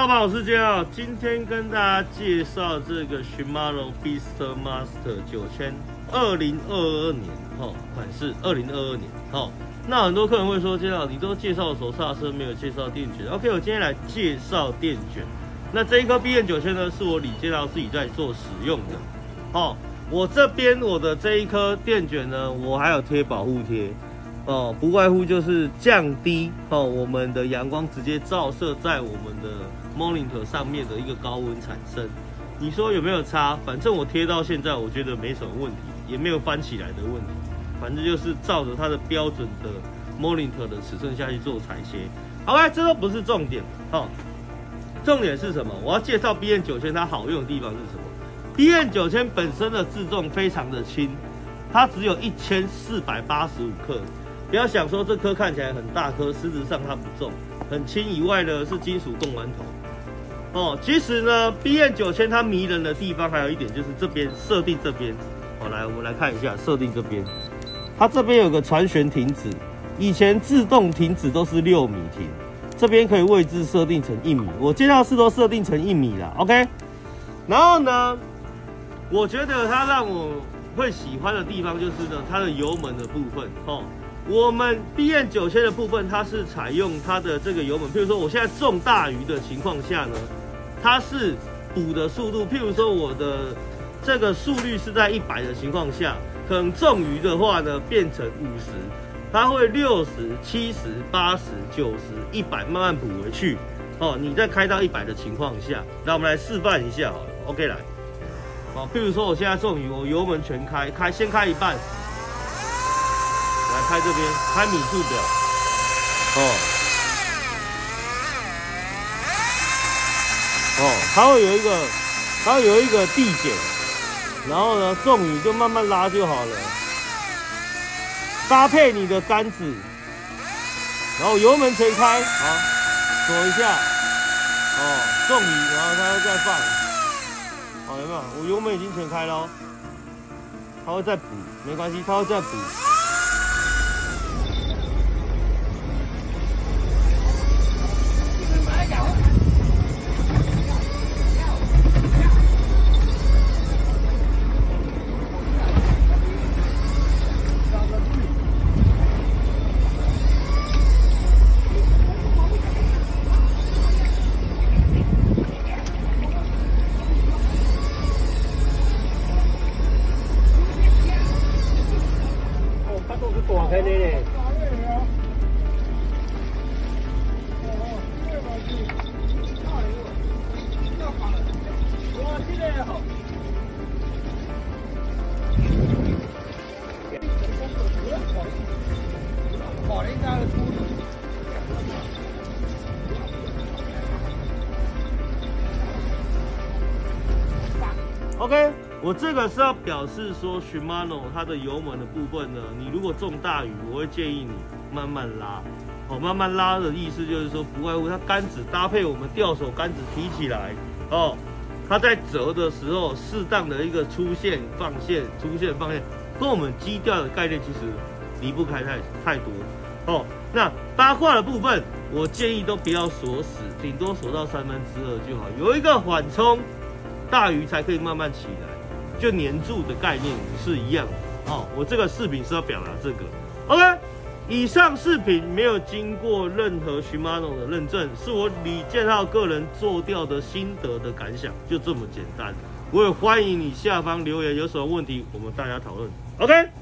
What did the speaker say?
好吧，我是建浩，今天跟大家介绍这个 Shimano Beastmaster 9000，2022年款式2022年那很多客人会说，建浩你都介绍手刹车，没有介绍电卷。OK， 我今天来介绍电卷。那这一颗 BN9000呢，是我李建浩自己在做使用的。我这边我的这一颗电卷呢，我还有贴保护贴。不外乎就是降低我们的阳光直接照射在我们的 monitor 上面的一个高温产生。你说有没有差？反正我贴到现在，我觉得没什么问题，也没有翻起来的问题。反正就是照着它的标准的 monitor 的尺寸下去做裁切。OK， 这都不是重点。重点是什么？我要介绍 BN9000它好用的地方是什么？ BN9000本身的自重非常的轻，它只有1485克。不要想说这颗看起来很大颗，实质上它不重，很轻以外呢是金属贡丸头。其实呢 BN9000它迷人的地方还有一点就是这边设定这边，来我们来看一下设定这边，它这边有个传旋停止，以前自动停止都是6米停，这边可以位置设定成1米，我介绍是都设定成1米啦 ，OK。然后呢，我觉得它让我会喜欢的地方就是呢它的油门的部分我们 BN9000的部分，它是采用它的这个油门，譬如说我现在中大鱼的情况下呢，它是补的速度，譬如说我的这个速率是在100的情况下，可能中鱼的话呢变成50，它会60、70、80、90、100慢慢补回去。你再开到100的情况下，那我们来示范一下好了 ，OK 来，譬如说我现在中鱼，我油门全开，先开一半。来开这边，开米数表，它会有一个递减，然后呢，重鱼就慢慢拉就好了，搭配你的杆子，然后油门全开，好，锁一下，重鱼，然后它会再放，有没有？我油门已经全开了，它会再补，没关系，它会再补。大开的嘞。OK， 我这个是要表示说 Shimano 它的油门的部分呢，你如果中大鱼，我会建议你慢慢拉。慢慢拉的意思就是说，不外乎它杆子搭配我们吊手杆子提起来，它在折的时候适当的一个出线放线，出线放线，跟我们基调的概念其实离不开太多。那八卦的部分，我建议都不要锁死，顶多锁到2/3就好，有一个缓冲。大鱼才可以慢慢起来，就黏住的概念是一样的我这个视频是要表达这个 OK。以上视频没有经过任何 Shimano 的认证，是我李建浩个人做掉的心得的感想，就这么简单。我也欢迎你下方留言，有什么问题我们大家讨论 OK。